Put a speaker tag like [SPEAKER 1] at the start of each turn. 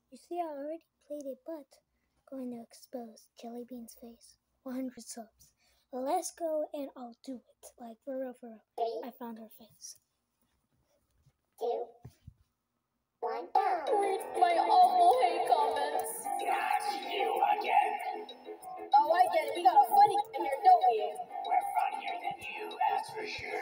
[SPEAKER 1] You see, I already played it, but going to expose jellyBean's face. 100 subs. Let's go and I'll do it. Like, for real, for real. I found her face.
[SPEAKER 2] 2, 1, go! Read my awful hate comments.
[SPEAKER 3] That's you again.
[SPEAKER 2] Oh, I get it. We got a funny in here, don't we?
[SPEAKER 3] We're funnier than you, that's for sure.